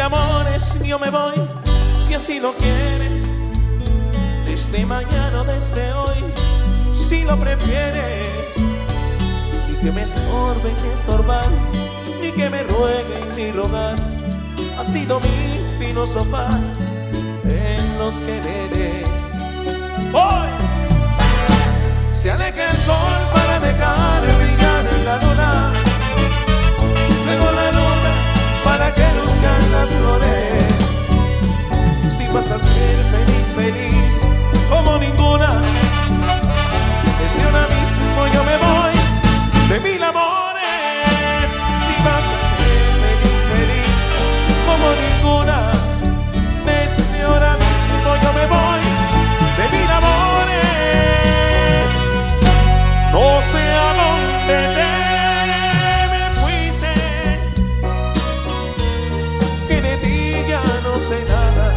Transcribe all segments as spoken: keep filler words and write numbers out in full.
mil amores yo me voy, si así lo quieres, desde mañana o desde hoy, si lo prefieres. Ni que me estorben ni estorbar, ni que me rueguen ni rogar, ha sido mi filosofía en los quereres. ¡Voy! Se aleja el sol para dejar brillar en la luna, luego la luna para que luzcan las flores. Si vas a ser feliz, feliz como ninguna, desde ahora mismo yo me voy de mil amores. Si vas a ser feliz, feliz como ninguna, desde ahora mismo yo me voy de mil amores. No sé a dónde te me fuiste, que de ti ya no sé nada.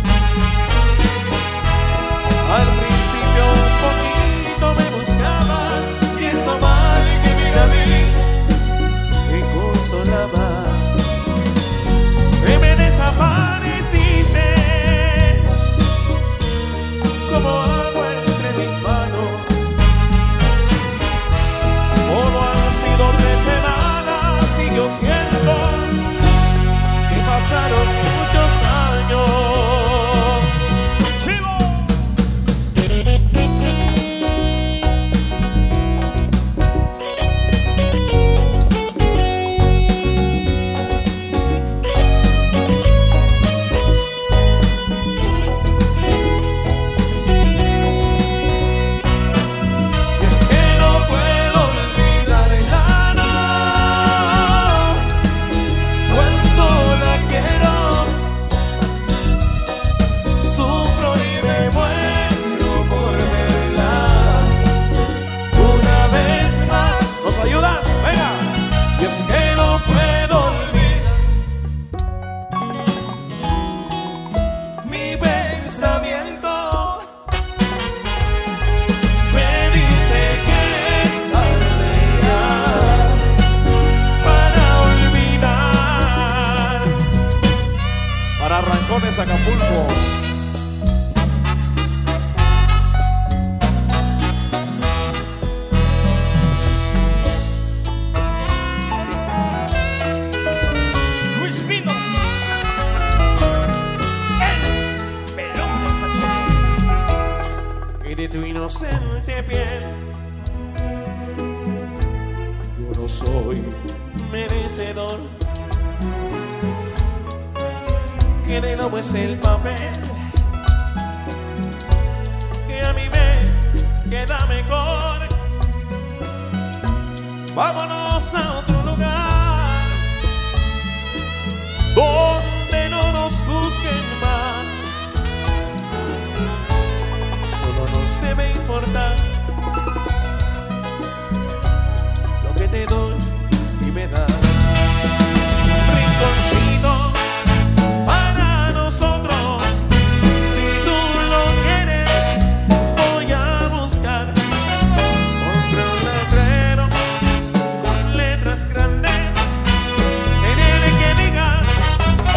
Al principio un poquito me buscabas, si eso mal que mira a mí me consolaba. Que me desapareciste como agua entre mis manos. Solo han sido tres semanas y yo siento que pasaron muchos años. ¡Chivo! Es que no puedo olvidar, mi pensamiento me dice que es tarde ya para olvidar. Para Rancones, Acapulco. De tu inocente piel yo no soy merecedor, que de nuevo es el papel que a mí me queda mejor. Vámonos a otro lugar donde no nos juzguen más. Nos debe importar lo que te doy y me das. Rinconcito para nosotros, si tú lo quieres voy a buscar. Compré un letrero con letras grandes en el que diga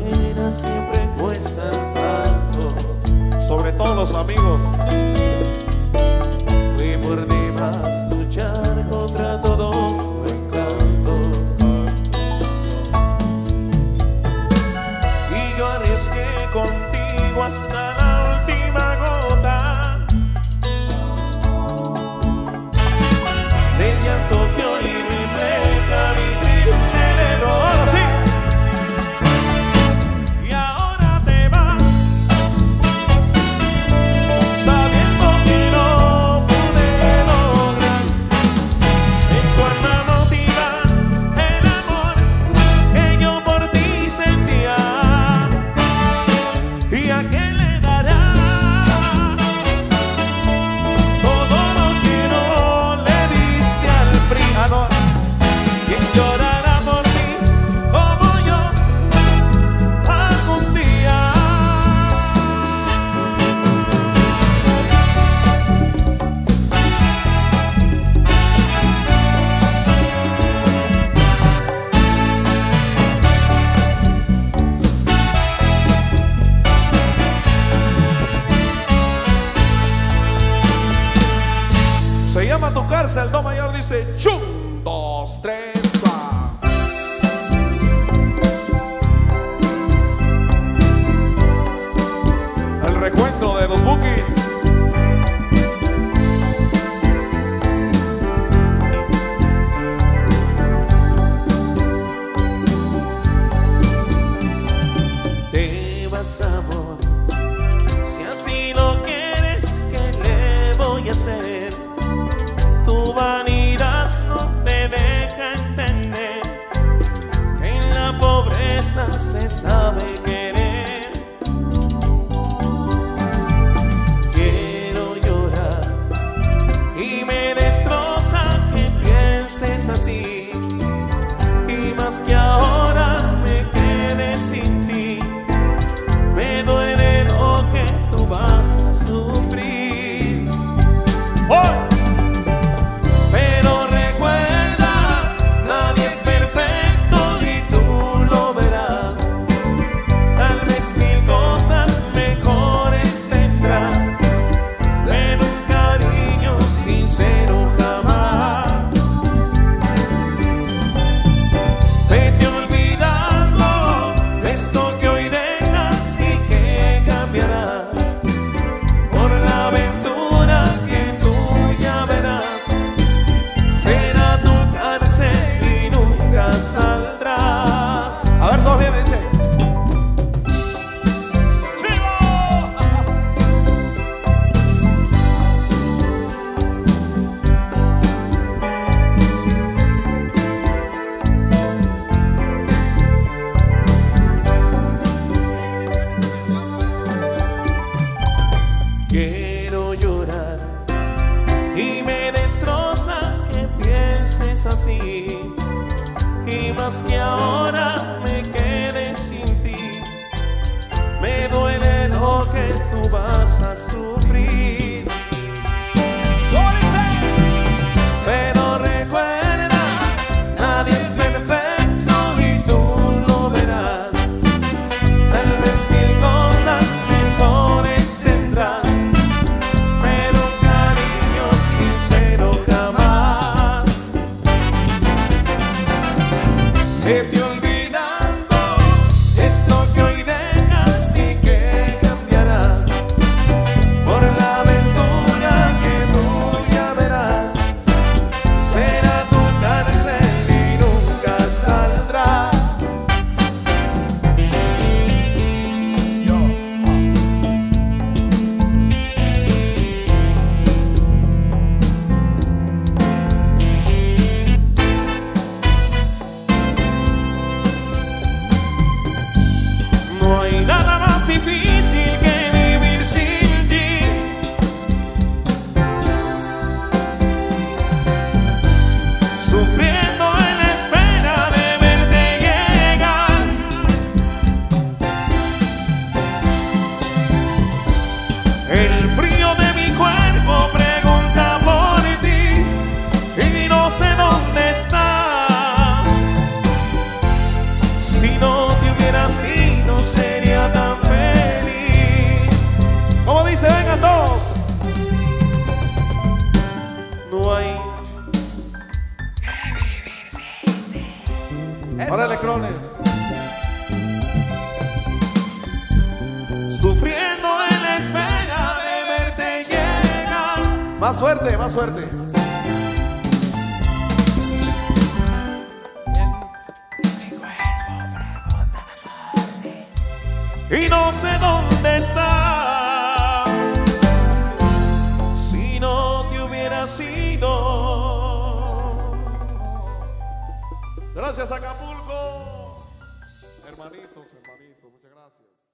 buenas siempre cuestan tanto. Sobre todo los amigos. Fui por demás luchar contra todo tu encanto. Y yo arriesgué contigo hasta la última gota del llanto que hoy refleja mi triste leero. Ahora sí. Y ahora te vas, sabiendo que no pude lograr en tu alma motivar el amor que yo por ti sentía. ¿Y a qué le darás todo lo que no le diste al P R I? Ah, no. ¿Quién llorará por ti como yo algún día? Se llama Tu Cárcel. Do mayor dice chum, dos, tres, va. El recuento de los Bukis. Te vas, amor, si así lo quieres, ¿qué le voy a hacer? Tu vanidad no te deja entender que en la pobreza se sabe querer. Quiero llorar y me destroza que pienses así, y más que ahora me quede sin ti, me duele lo que tú vas a sufrir. ¡Oh! Pero recuerda, nadie es perfecto y tú lo verás. Tal vez mil cosas mejores tendrás, pero un cariño sincero jamás. Vete olvidando esto que hoy dejas y que cambiarás por la aventura que tú ya verás. Será tu cárcel y nunca saldrás. A ver, todos bien, dice. Quiero llorar y me destroza que pienses así, y más que ahora me quede sin ti, me duele lo que tú vas a sufrir. Pero recuerda, nadie es perfecto y tú lo verás. Tal vez mil cosas mejores tendrás, pero un cariño sincero jamás. Vete olvidando esto que hoy dejas y que cambiará por la aventura que tú ya verás. Será tu cárcel y nunca saldrá. Yo. No hay nada más difícil que vivir sin ti. Sufriendo en la espera de verte llegar. El frío de mi cuerpo pregunta por ti y no sé dónde estás. Si no te hubiera sido Órale, Crones. Sufriendo en la espera de verte llegar. Más fuerte, más fuerte. Y no sé dónde está. Si no te hubiera sido. Gracias, Acapulco. Hermanitos, hermanitos, muchas gracias.